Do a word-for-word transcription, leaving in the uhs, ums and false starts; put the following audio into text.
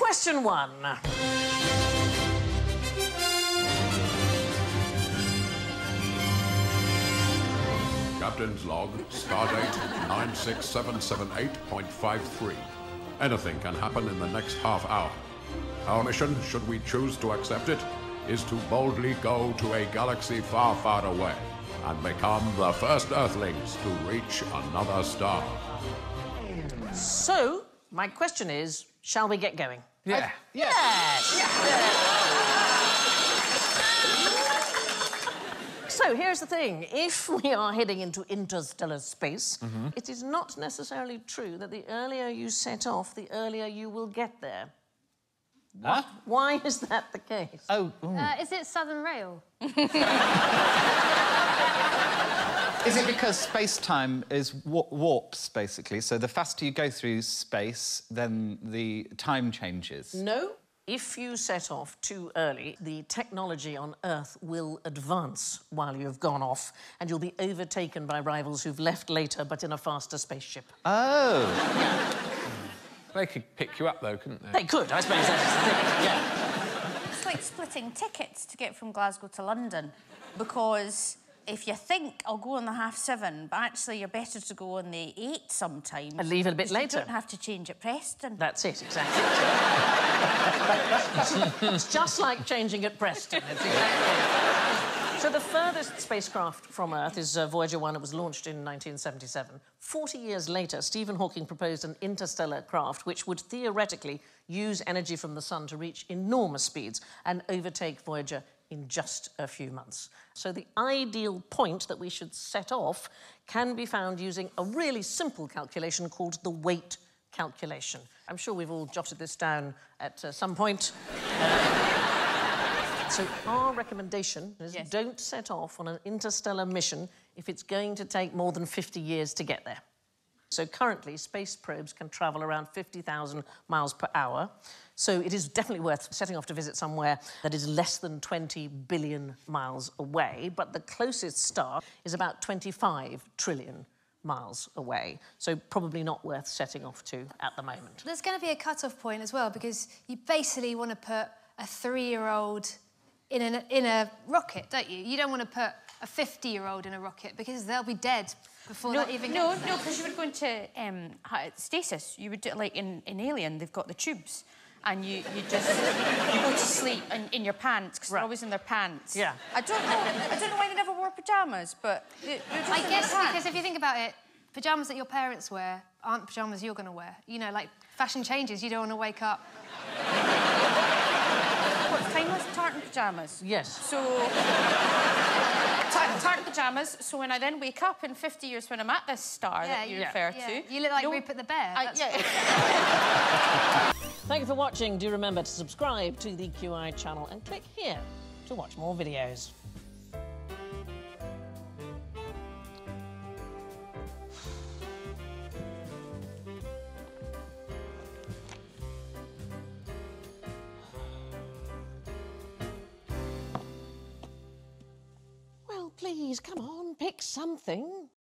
Question one. Captain's log, stardate nine six seven seven eight point five three. Anything can happen in the next half hour. Our mission, should we choose to accept it, is to boldly go to a galaxy far, far away and become the first Earthlings to reach another star. So, my question is, shall we get going? Yeah. I... Yes! yes. So, here's the thing. If we are heading into interstellar space, mm-hmm. it is not necessarily true that the earlier you set off, the earlier you will get there. Huh? Why is that the case? Oh, uh, is it Southern Rail? Is it because space-time is wa warps, basically? So the faster you go through space, then the time changes? No. If you set off too early, the technology on Earth will advance while you've gone off, and you'll be overtaken by rivals who've left later, but in a faster spaceship. Oh. They could pick you up, though, couldn't they? They could, I suppose that's the thing, yeah. It's like splitting tickets to get from Glasgow to London, because if you think, I'll go on the half seven, but actually you're better to go on the eight sometimes. And leave it a bit later. You don't have to change at Preston. That's it, exactly. It's just like changing at Preston. It's exactly. So the furthest spacecraft from Earth is uh, Voyager one. It was launched in nineteen seventy-seven. Forty years later, Stephen Hawking proposed an interstellar craft which would theoretically use energy from the sun to reach enormous speeds and overtake Voyager in just a few months. So the ideal point that we should set off can be found using a really simple calculation called the weight calculation. I'm sure we've all jotted this down at uh, some point. Uh, So our recommendation is yes. don't set off on an interstellar mission if it's going to take more than fifty years to get there. So currently, space probes can travel around fifty thousand miles per hour. So it is definitely worth setting off to visit somewhere that is less than twenty billion miles away. But the closest star is about twenty-five trillion miles away. So probably not worth setting off to at the moment. There's going to be a cut-off point as well, because you basically want to put a three-year-old in a, in a rocket, don't you? You don't want to put a fifty-year-old in a rocket because they'll be dead before no, that even No, gets no, because you would go into um, stasis. You would do it like in, in Alien, they've got the tubes. And you, you just, you go to sleep in, in your pants, because right. they're always in their pants. Yeah. I don't know, I don't know why they never wore pyjamas, but... They, I guess because if you think about it, pyjamas that your parents wear aren't pyjamas you're going to wear. You know, like, fashion changes, you don't want to wake up... What's timeless? Tartan pyjamas? Yes. So... Tar tartan pyjamas, so when I then wake up in fifty years when I'm at this star yeah, that you yeah. refer yeah. to... You look like no, Rupert the Bear. I, yeah. Thank you for watching. Do remember to subscribe to the Q I channel and click here to watch more videos. Well, please, come on, pick something.